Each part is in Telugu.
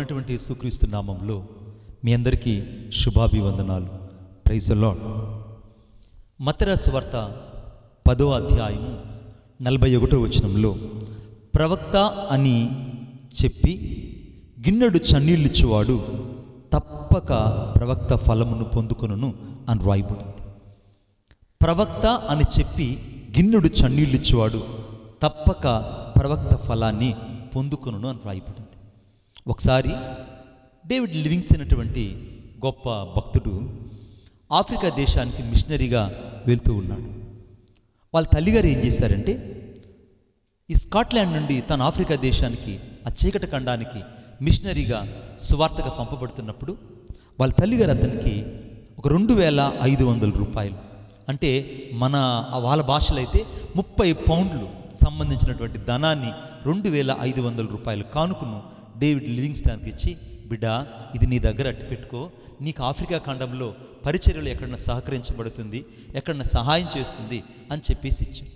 ప్రభువైనటువంటి యేసుక్రీస్తు నామంలో మీ అందరికీ శుభాభివందనాలు. Praise the lord. మత్తయి సువార్త 10వ అధ్యాయము 41వ వచనంలో ప్రవక్త అని చెప్పి గిన్నెడు చన్నీళ్ళిచ్చువాడు తప్పక ప్రవక్త ఫలమును పొందుకొనును అని రాయబడింది. ప్రవక్త అని చెప్పి గిన్నెడు చన్నీళ్ళిచ్చువాడు తప్పక ప్రవక్త ఫలాన్ని పొందుకొనును అని రాయబడింది. ఒకసారి డేవిడ్ లివింగ్స్టన్ అనేటువంటి గొప్ప భక్తుడు ఆఫ్రికా దేశానికి మిషనరీగా వెళ్తూ ఉన్నాడు. వాళ్ళ తల్లిగారు ఏం చేశారంటే, ఈ స్కాట్లాండ్ నుండి తన ఆఫ్రికా దేశానికి ఆ చీకటి ఖండానికి మిషనరీగా సువార్తగా పంపబడుతున్నప్పుడు వాళ్ళ తల్లిగారు అతనికి ఒక 2500 రూపాయలు, అంటే వాళ్ళ భాషలో అయితే 30 పౌండ్లు సంబంధించినటువంటి ధనాన్ని 2500 రూపాయలు కానుకను డేవిడ్ లివింగ్స్టన్కి ఇచ్చి, బిడ్డ ఇది నీ దగ్గర అట్టి పెట్టుకో, నీకు ఆఫ్రికా ఖండంలో పరిచర్యలు ఎక్కడన్నా సహకరించబడుతుంది, ఎక్కడన్నా సహాయం చేస్తుంది అని చెప్పేసి ఇచ్చాడు.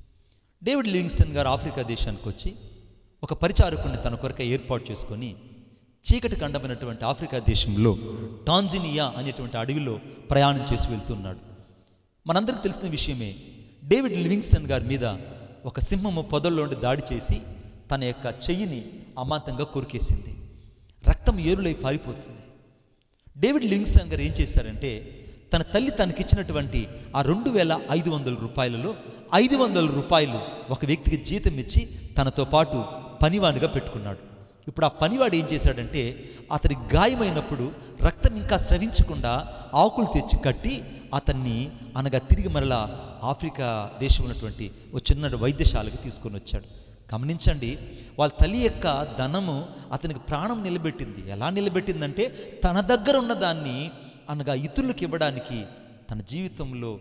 డేవిడ్ లివింగ్స్టన్ గారు ఆఫ్రికా దేశానికి వచ్చి ఒక పరిచారకుడిని తన కొరక ఏర్పాటు చేసుకొని చీకటి ఖండమైనటువంటి ఆఫ్రికా దేశంలో టాంజానియా అనేటువంటి అడవిలో ప్రయాణం చేసి వెళ్తున్నాడు. మనందరికీ తెలిసిన విషయమే, డేవిడ్ లివింగ్స్టన్ గారి మీద ఒక సింహము పొదల్లోండి దాడి చేసి తన యొక్క చెయ్యిని అమాంతంగా కొరికేసింది. రక్తం ఏరులై పారిపోతుంది. డేవిడ్ లివింగ్స్టన్ గారు ఏం చేశారంటే, తన తల్లి తనకిచ్చినటువంటి ఆ 2500 రూపాయలలో 500 రూపాయలు ఒక వ్యక్తికి జీతం ఇచ్చి తనతో పాటు పనివాడిగా పెట్టుకున్నాడు. ఇప్పుడు ఆ పనివాడు ఏం చేశాడంటే, అతని గాయమైనప్పుడు రక్తం ఇంకా స్రవించకుండా ఆకులు తెచ్చి కట్టి అతన్ని తిరిగి మరలా ఆఫ్రికా దేశం ఉన్నటువంటి ఒక చిన్న వైద్యశాలకు తీసుకొని వచ్చాడు. గమనించండి, వాళ్ళ తల్లి యొక్క ధనము అతనికి ప్రాణం నిలబెట్టింది. ఎలా నిలబెట్టిందంటే, తన దగ్గర ఉన్నదాన్ని ఇతరులకు ఇవ్వడానికి తన జీవితంలో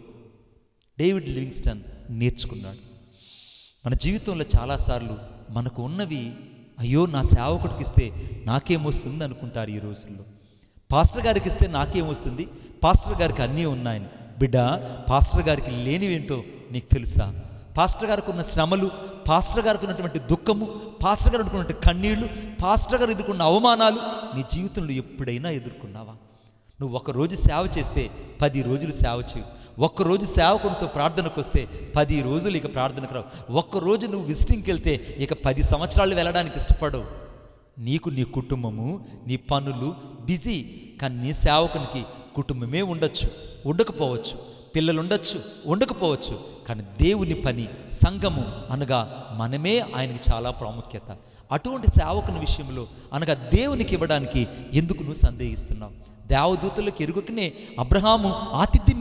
డేవిడ్ లివింగ్స్టన్ నేర్చుకున్నాడు. మన జీవితంలో చాలాసార్లు మనకు ఉన్నవి, అయ్యో నా సేవకుడికి ఇస్తే నాకేమొస్తుంది అనుకుంటారు ఈ రోజుల్లో. పాస్టర్ గారికి ఇస్తే నాకేమొస్తుంది, పాస్టర్ గారికి అన్నీ ఉన్నాయని. బిడ్డ, పాస్టర్ గారికి లేనివేంటో నీకు తెలుసా? పాస్టర్ గారికి ఉన్న శ్రమలు, పాస్టర్ గారికి ఉన్నటువంటి దుఃఖము, పాస్టర్ గారు ఉన్నటువంటి కన్నీళ్లు, పాస్టర్ గారు ఎదుర్కొన్న అవమానాలు నీ జీవితంలో ఎప్పుడైనా ఎదుర్కొన్నావా? నువ్వు ఒకరోజు సేవ చేస్తే 10 రోజులు సేవ చేయు. ఒక్కరోజు సేవకుడితో ప్రార్థనకు వస్తే 10 రోజులు ఇక ప్రార్థనకు రావు. ఒక్కరోజు నువ్వు విజిటింగ్కి వెళ్తే ఇక 10 సంవత్సరాలు వెళ్ళడానికి ఇష్టపడవు. నీకు నీ కుటుంబము, నీ పనులు బిజీ. కానీ నీ సేవకునికి కుటుంబమే ఉండొచ్చు, ఉండకపోవచ్చు, పిల్లలు ఉండొచ్చు, ఉండకపోవచ్చు. కానీ దేవుని పని, సంఘము మనమే ఆయనకి చాలా ప్రాముఖ్యత. అటువంటి సేవకుని విషయంలో దేవునికి ఇవ్వడానికి ఎందుకు నువ్వు సందేహిస్తున్నావు? దేవదూతలకు ఎరుగకనే అబ్రహాము ఆతిథ్యం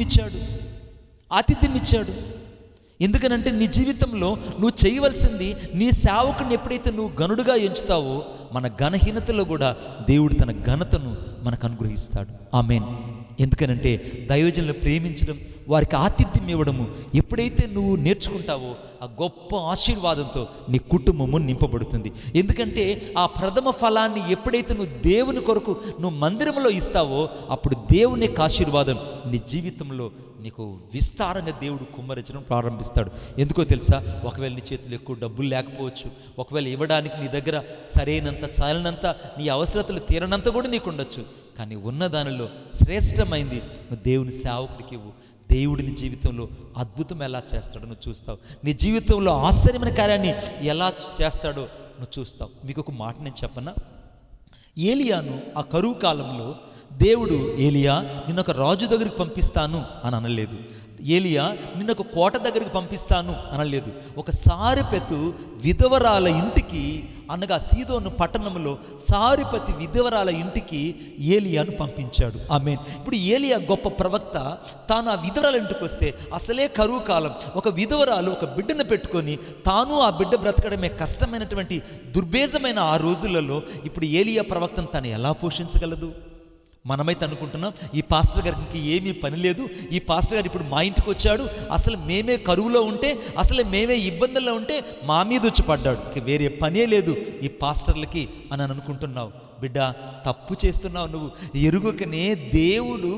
ఇచ్చాడు. ఎందుకనంటే నీ జీవితంలో నువ్వు చేయవలసింది, నీ సేవకుని ఎప్పుడైతే నువ్వు గనుడుగా ఎంచుతావో మన ఘనహీనతలో కూడా దేవుడు తన ఘనతను మనకు అనుగ్రహిస్తాడు. ఆమేన్. ఎందుకనంటే దైవజనులను ప్రేమించడం, వారికి ఆతిథ్యం ఇవ్వడము ఎప్పుడైతే నువ్వు నేర్చుకుంటావో ఆ గొప్ప ఆశీర్వాదంతో నీ కుటుంబము నింపబడుతుంది. ఎందుకంటే ఆ ప్రథమ ఫలాన్ని ఎప్పుడైతే నువ్వు దేవుని కొరకు నువ్వు మందిరంలో ఇస్తావో అప్పుడు దేవుని యొక్క ఆశీర్వాదం నీ జీవితంలో నీకు విస్తారంగా దేవుడు కుమ్మరించడం ప్రారంభిస్తాడు. ఎందుకో తెలుసా? ఒకవేళ నీ చేతులు ఎక్కువ డబ్బులు లేకపోవచ్చు, ఒకవేళ ఇవ్వడానికి నీ దగ్గర సరైనంత చాలినంత నీ అవసరతలు తీరనంత కూడా నీకు ఉండొచ్చు. కానీ ఉన్నదానిలో శ్రేష్టమైంది నువ్వు దేవుని సేవకుడికి ఇవ్వు. దేవుడిని జీవితంలో అద్భుతం ఎలా చేస్తాడో నువ్వు చూస్తావు. నీ జీవితంలో ఆశ్చర్యమైన కార్యాన్ని ఎలా చేస్తాడో నువ్వు చూస్తావు. మీకు ఒక మాట నేను చెప్పనా? ఏలియాను ఆ కరువు కాలంలో దేవుడు, ఏలియా నిన్న ఒక రాజు దగ్గరికి పంపిస్తాను అని అనలేదు. ఏలియా నిన్న ఒక కోట దగ్గరికి పంపిస్తాను అనలేదు. ఒక సారెపెతు విధవరాల ఇంటికి సీదోను పట్టణంలో సారెపతి విధవరాల ఇంటికి ఏలియాను పంపించాడు. ఆమేన్. ఇప్పుడు ఏలియా గొప్ప ప్రవక్త. తాను ఆ విధవరాల ఇంటికి వస్తే అసలే కరువు కాలం. ఒక విధవరాలు ఒక బిడ్డను పెట్టుకొని తాను ఆ బిడ్డ బ్రతకడమే కష్టమైనటువంటి దుర్భేజమైన ఆ రోజులలో ఇప్పుడు ఏలియా ప్రవక్తను తను ఎలా పోషించగలదు? మనమైతే అనుకుంటున్నాం, ఈ పాస్టర్ గారికి ఏమీ పని లేదు, ఈ పాస్టర్ గారు ఇప్పుడు మా ఇంటికి వచ్చాడు, అసలు మేమే కరువులో ఉంటే, అసలు మేమే ఇబ్బందుల్లో ఉంటే మా మీద వచ్చి పడ్డాడు, ఇక వేరే పనే లేదు ఈ పాస్టర్లకి అని అనుకుంటున్నావు. బిడ్డ, తప్పు చేస్తున్నావు నువ్వు. ఎరుగకనే దేవుడు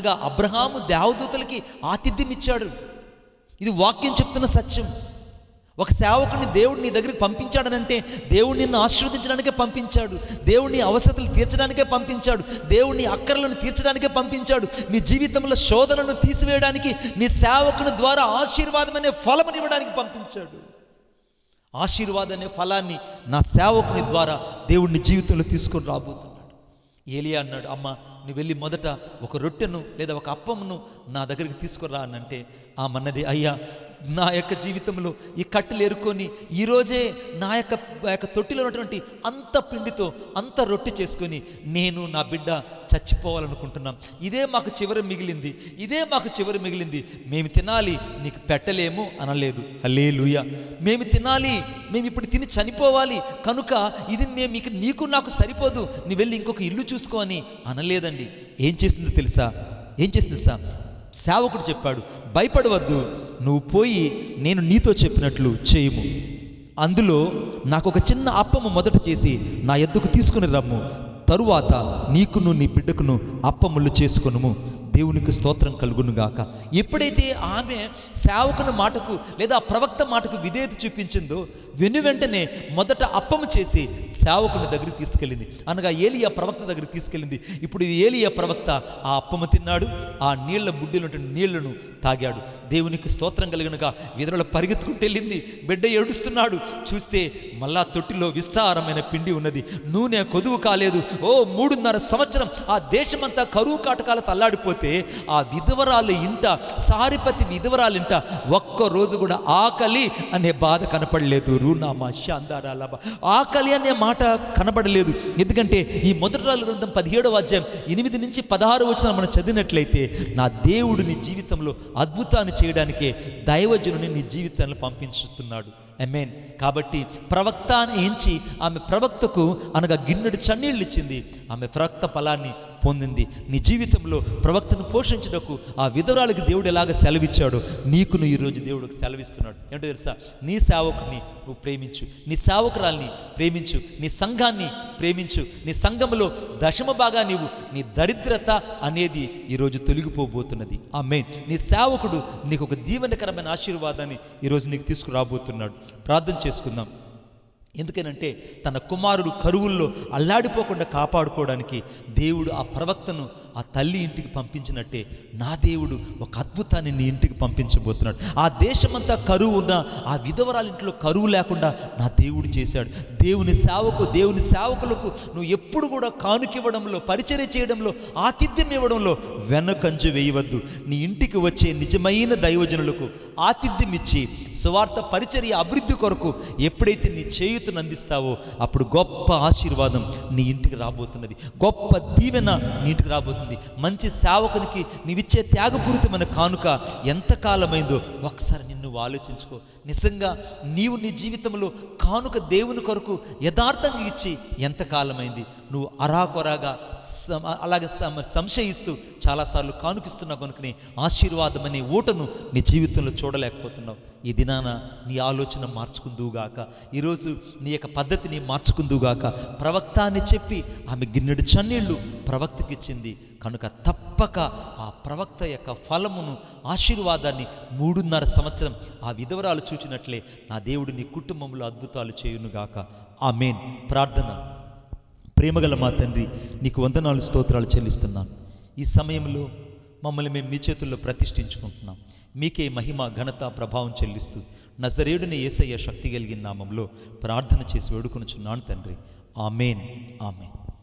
అబ్రహాము దేవదూతలకి ఆతిథ్యం ఇచ్చాడు. ఇది వాక్యం చెప్తున్న సత్యం. ఒక సేవకుని దేవుడు నీ దగ్గరికి పంపించాడనంటే దేవుడు నిన్ను ఆశీర్వదించడానికే పంపించాడు, దేవుడిని అవసరతలు తీర్చడానికే పంపించాడు, దేవుడిని అక్కర్లను తీర్చడానికే పంపించాడు, నీ జీవితంలో శోధనను తీసివేయడానికి, నీ సేవకుని ద్వారా ఆశీర్వాదం అనే ఫలముని ఇవ్వడానికి పంపించాడు. ఆశీర్వాదం అనే ఫలాన్ని నా సేవకుని ద్వారా దేవుడిని జీవితంలో తీసుకొని రాబోతున్నాడు. ఏలియా అన్నాడు, అమ్మ నువ్వు వెళ్ళి మొదట ఒక రొట్టెను లేదా ఒక అప్పమును నా దగ్గరికి తీసుకురా అనంటే ఆమన్నది, అయ్యా నా యొక్క జీవితంలో ఈ కట్టెలు ఏరుకొని ఈరోజే నా యొక్క తొట్టిలో ఉన్నటువంటి అంత పిండితో అంత రొట్టె చేసుకొని నేను నా బిడ్డ చచ్చిపోవాలనుకుంటున్నాం, ఇదే మాకు చివరి మిగిలింది, మేము తినాలి, నీకు పెట్టలేము అనలేదు. హల్లెలూయా. మేము తినాలి, మేము ఇప్పుడు తిని చనిపోవాలి కనుక ఇది నీకు నాకు సరిపోదు, నీ వెళ్ళి ఇంకొక ఇల్లు చూసుకో అని అనలేదండి. ఏం చేసిందో తెలుసా? సేవకుడు చెప్పాడు, భయపడవద్దు, నువ్వు పోయి నేను నీతో చెప్పినట్లు చేయుము, అందులో నాకు ఒక చిన్న అప్పము మొదట చేసి నా ఎద్దుకు తీసుకుని రమ్ము, తరువాత నీకును నీ బిడ్డకును అప్పములు చేసుకొనుము, దేవునికి స్తోత్రం కలుగునుగాక. ఎప్పుడైతే ఆమె సేవకుని మాటకు లేదా ప్రవక్త మాటకు విధేయత చూపించిందో వెంటనే మొదట అప్పము చేసి సేవకుని దగ్గరికి తీసుకెళ్ళింది, అనగా ఏలియా ప్రవక్త దగ్గరికి తీసుకెళ్ళింది. ఇప్పుడు ఏలియా ప్రవక్త ఆ అప్పము తిన్నాడు, ఆ నీళ్ల బుడ్డిలో నీళ్లను తాగాడు. దేవునికి స్తోత్రం కలిగినగా విధవలు పరిగెత్తుకుంటూ వెళ్ళింది, బిడ్డ ఏడుస్తున్నాడు. చూస్తే మళ్ళా తొట్టిలో విస్తారమైన పిండి ఉన్నది, నూనె కొదువు కాలేదు. 3.5 సంవత్సరం ఆ దేశమంతా కరువు కాటకాలతో అల్లాడిపోతే ఆ విధవరాలు ఇంట, సారిపతి విధవరాలు ఇంట ఒక్కరోజు కూడా ఆకలి అనే బాధ కనపడలేదు. ఆకలి అనే మాట కనబడలేదు. ఎందుకంటే ఈ మొదటి రాజుల గ్రంథం 17వ అధ్యాయం 8 నుంచి 16 వచనాలు మనం చదివినట్లయితే నా దేవుడు నీ జీవితంలో అద్భుతాన్ని చేయడానికే దైవజనుని నీ జీవితాన్ని పంపించుతున్నాడు. ఆమేన్. కాబట్టి ప్రవక్త అని ఎంచి ఆమె ప్రవక్తకు అనగా గిన్నెడు చన్నీళ్ళు ఇచ్చింది, ఆమె ప్రవక్త ఫలాన్ని పొందింది. నీ జీవితంలో ప్రవక్తను పోషించడానికి ఆ విధవరాలకి దేవుడు ఎలాగ సెలవిచ్చాడో నీకును ఈరోజు దేవుడికి సెలవిస్తున్నాడు. ఏంటో తెలుసా? నీ సేవకుని నువ్వు ప్రేమించు, నీ సేవకురాల్ని ప్రేమించు, నీ సంఘాన్ని ప్రేమించు, నీ సంఘంలో దశమ భాగా నీవు, నీ దరిద్రత అనేది ఈరోజు తొలగిపోబోతున్నది. ఆమేన్. నీ సేవకుడు నీకు ఒక దీవెనకరమైన ఆశీర్వాదాన్ని ఈరోజు నీకు తీసుకురాబోతున్నాడు. ప్రార్థన చేసుకుందాం. ఎందుకనంటే తన కుమారుడు కరువుల్లో అల్లాడిపోకుండా కాపాడుకోవడానికి దేవుడు ఆ ప్రవక్తను ఆ తల్లి ఇంటికి పంపించినట్టే నా దేవుడు ఒక అద్భుతాన్ని నీ ఇంటికి పంపించబోతున్నాడు. ఆ దేశమంతా కరువు ఉన్న ఆ విధవరాల ఇంట్లో కరువు లేకుండా నా దేవుడు చేశాడు. దేవుని సేవకులకు నువ్వు ఎప్పుడు కూడా కానుకివ్వడంలో, పరిచర్య చేయడంలో, ఆతిథ్యం ఇవ్వడంలో వెనకంజు వేయవద్దు. నీ ఇంటికి వచ్చే నిజమైన దైవజనులకు ఆతిథ్యం ఇచ్చి సువార్త పరిచర్య అభివృద్ధి కొరకు ఎప్పుడైతే నీ చేయూతను అందిస్తావో అప్పుడు గొప్ప ఆశీర్వాదం నీ ఇంటికి రాబోతున్నది, గొప్ప దీవెన నీ ఇంటికి రాబోతుంది. మంచి సేవకునికి నీవిచ్చే త్యాగపూరితమైన కానుక ఎంతకాలమైందో ఒకసారి నిన్ను ఆలోచించుకో. నిజంగా నీవు నీ జీవితంలో కానుక దేవుని కొరకు యథార్థంగా ఇచ్చి ఎంతకాలమైంది? నువ్వు అరాకొరాగా అలాగే సంశయిస్తూ చాలాసార్లు కానుకిస్తున్నావు కనుకనే ఆశీర్వాదం అనే ఊటను నీ జీవితంలో చూడలేకపోతున్నావు. ఈ దినాన నీ ఆలోచన మార్చుకుందువుగాక, ఈరోజు నీ యొక్క పద్ధతిని మార్చుకుందువుగాక. ప్రవక్త అని చెప్పి ఆమె గిన్నెడు చన్నీళ్ళు ప్రవక్తకి ఇచ్చింది కనుక తప్పక ఆ ప్రవక్త యొక్క ఫలమును, ఆశీర్వాదాన్ని 3.5 సంవత్సరం ఆ విధవరాలు చూచినట్లే నా దేవుడు నీ కుటుంబంలో అద్భుతాలు చేయునుగాక. ఆమేన్. ప్రార్థన. ప్రేమగల మా తండ్రి, నీకు వందనాలు, స్తోత్రాలు చెల్లిస్తున్నాను. ఈ సమయంలో మమ్మల్ని మేము మీ చేతుల్లో ప్రతిష్ఠించుకుంటున్నాం. మీకే మహిమ, ఘనత, ప్రభావం చెల్లిస్తూ నజరేయుడిని యేసయ్య శక్తి కలిగిన నామంలో ప్రార్థన చేసి వేడుకొనుచున్నాను తండ్రి. ఆమేన్. ఆమేన్.